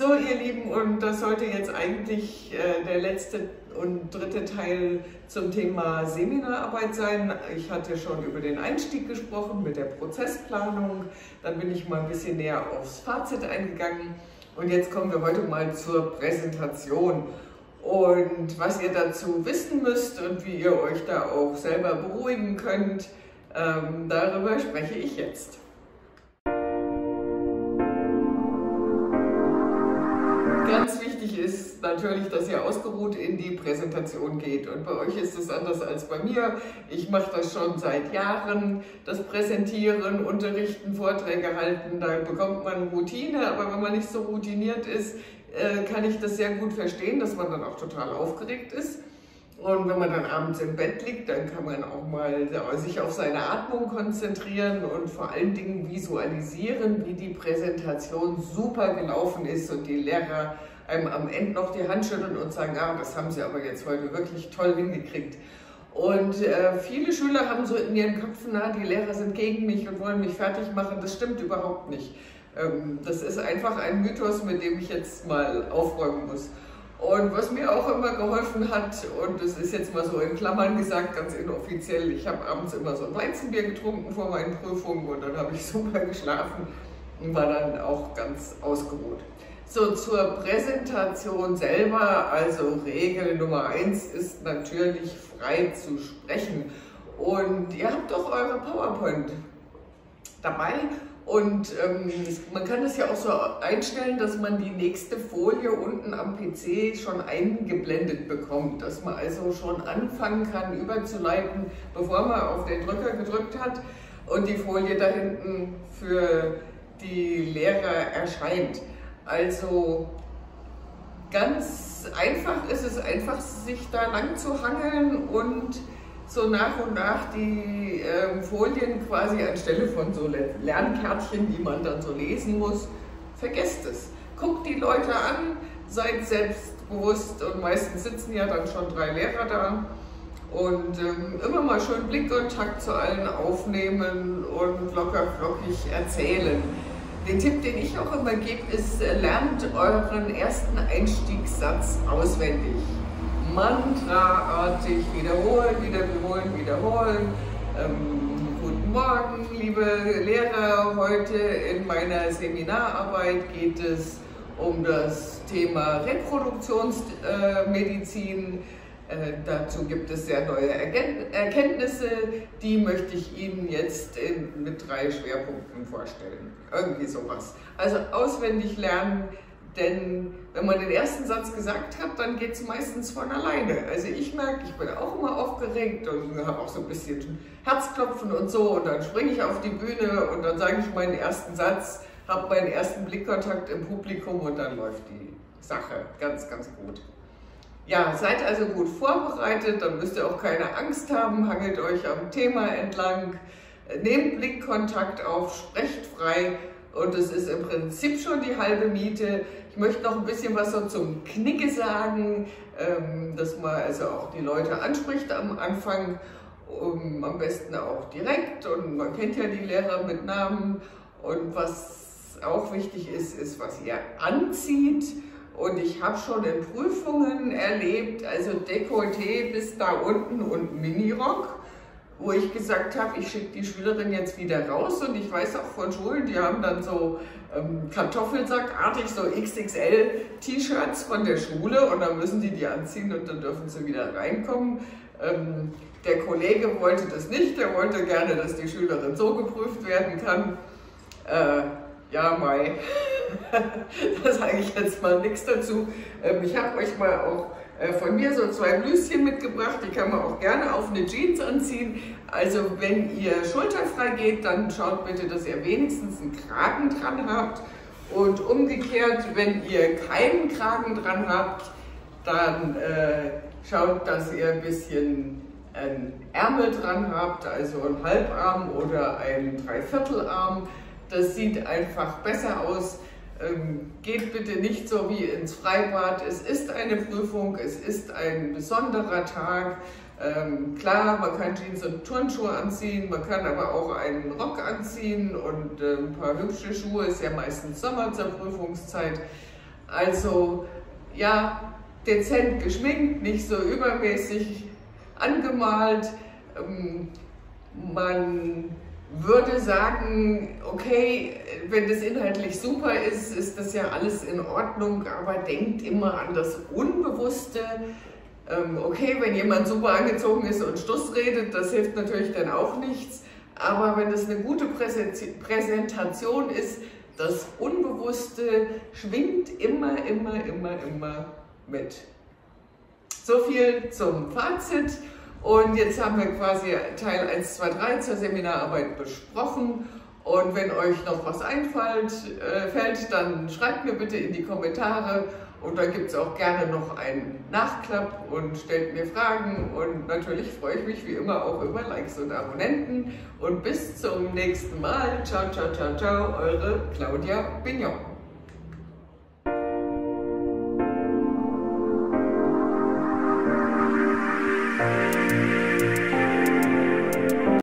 So, ihr Lieben, und das sollte jetzt eigentlich der letzte und dritte Teil zum Thema Seminararbeit sein. Ich hatte schon über den Einstieg gesprochen mit der Prozessplanung, dann bin ich mal ein bisschen näher aufs Fazit eingegangen und jetzt kommen wir heute mal zur Präsentation. Und was ihr dazu wissen müsst und wie ihr euch da auch selber beruhigen könnt, darüber spreche ich jetzt. Ganz wichtig ist natürlich, dass ihr ausgeruht in die Präsentation geht. Und bei euch ist es anders als bei mir. Ich mache das schon seit Jahren, das Präsentieren, Unterrichten, Vorträge halten, da bekommt man Routine. Aber wenn man nicht so routiniert ist, kann ich das sehr gut verstehen, dass man dann auch total aufgeregt ist. Und wenn man dann abends im Bett liegt, dann kann man auch mal sich auf seine Atmung konzentrieren und vor allen Dingen visualisieren, wie die Präsentation super gelaufen ist und die Lehrer einem am Ende noch die Hand schütteln und sagen, ah, das haben sie aber jetzt heute wirklich toll hingekriegt. Und viele Schüler haben so in ihren Köpfen, na, die Lehrer sind gegen mich und wollen mich fertig machen. Das stimmt überhaupt nicht. Das ist einfach ein Mythos, mit dem ich jetzt mal aufräumen muss. Und was mir auch immer geholfen hat, und das ist jetzt mal so in Klammern gesagt, ganz inoffiziell, ich habe abends immer so ein Weizenbier getrunken vor meinen Prüfungen und dann habe ich super geschlafen und war dann auch ganz ausgeruht. So, zur Präsentation selber, also Regel Nummer 1 ist natürlich frei zu sprechen. Und ihr habt doch eure PowerPoint dabei. Und man kann es ja auch so einstellen, dass man die nächste Folie unten am PC schon eingeblendet bekommt, dass man also schon anfangen kann überzuleiten, bevor man auf den Drücker gedrückt hat und die Folie da hinten für die Lehrer erscheint. Also ganz einfach ist es einfach, sich da lang zu hangeln und so nach und nach die Folien quasi anstelle von so Lernkärtchen, die man dann so lesen muss, vergesst es. Guckt die Leute an, seid selbstbewusst und meistens sitzen ja dann schon 3 Lehrer da und immer mal schön Blickkontakt zu allen aufnehmen und locker flockig erzählen. Den Tipp, den ich auch immer gebe, ist, lernt euren ersten Einstiegssatz auswendig. Mantraartig wiederholen, wiederholen, wiederholen. Guten Morgen, liebe Lehrer. Heute in meiner Seminararbeit geht es um das Thema Reproduktionsmedizin. Dazu gibt es sehr neue Erkenntnisse, die möchte ich Ihnen jetzt mit 3 Schwerpunkten vorstellen. Irgendwie sowas. Also auswendig lernen. Denn wenn man den ersten Satz gesagt hat, dann geht es meistens von alleine. Also ich merke, ich bin auch immer aufgeregt und habe auch so ein bisschen Herzklopfen und so. Und dann springe ich auf die Bühne und dann sage ich meinen ersten Satz, habe meinen ersten Blickkontakt im Publikum und dann läuft die Sache ganz, ganz gut. Ja, seid also gut vorbereitet, dann müsst ihr auch keine Angst haben, hangelt euch am Thema entlang, nehmt Blickkontakt auf, sprecht frei. Und es ist im Prinzip schon die halbe Miete. Ich möchte noch ein bisschen was so zum Knicke sagen, dass man also auch die Leute anspricht am Anfang, am besten auch direkt. Und man kennt ja die Lehrer mit Namen. Und was auch wichtig ist, ist, was ihr anzieht. Und ich habe schon in Prüfungen erlebt, also Dekolleté bis da unten und Minirock, wo ich gesagt habe, ich schicke die Schülerin jetzt wieder raus und ich weiß auch von Schulen, die haben dann so Kartoffelsackartig, so XXL-T-Shirts von der Schule und dann müssen die anziehen und dann dürfen sie wieder reinkommen. Der Kollege wollte das nicht, der wollte gerne, dass die Schülerin so geprüft werden kann. Ja, Mai, da sage ich jetzt mal nichts dazu. Ich habe euch mal auch von mir so 2 Blüschen mitgebracht, die kann man auch gerne auf eine Jeans anziehen. Also wenn ihr schulterfrei geht, dann schaut bitte, dass ihr wenigstens einen Kragen dran habt. Und umgekehrt, wenn ihr keinen Kragen dran habt, dann schaut, dass ihr ein bisschen einen Ärmel dran habt, also einen Halbarm oder einen Dreiviertelarm. Das sieht einfach besser aus. Geht bitte nicht so wie ins Freibad. Es ist eine Prüfung, es ist ein besonderer Tag. Klar, man kann Jeans und Turnschuhe anziehen, man kann aber auch einen Rock anziehen und ein paar hübsche Schuhe, ist ja meistens Sommer zur Prüfungszeit. Also ja, dezent geschminkt, nicht so übermäßig angemalt. Man würde sagen, okay, wenn das inhaltlich super ist, ist das ja alles in Ordnung, aber denkt immer an das Unbewusste. Okay, wenn jemand super angezogen ist und Stuss redet, das hilft natürlich dann auch nichts, aber wenn das eine gute Präsentation ist, das Unbewusste schwingt immer mit. So viel zum Fazit. Und jetzt haben wir quasi Teil 1, 2, 3 zur Seminararbeit besprochen. Und wenn euch noch was einfällt, dann schreibt mir bitte in die Kommentare. Und dann gibt es auch gerne noch einen Nachklapp und stellt mir Fragen. Und natürlich freue ich mich wie immer auch über Likes und Abonnenten. Und bis zum nächsten Mal. Ciao, ciao, ciao, ciao, eure Claudia Bignon.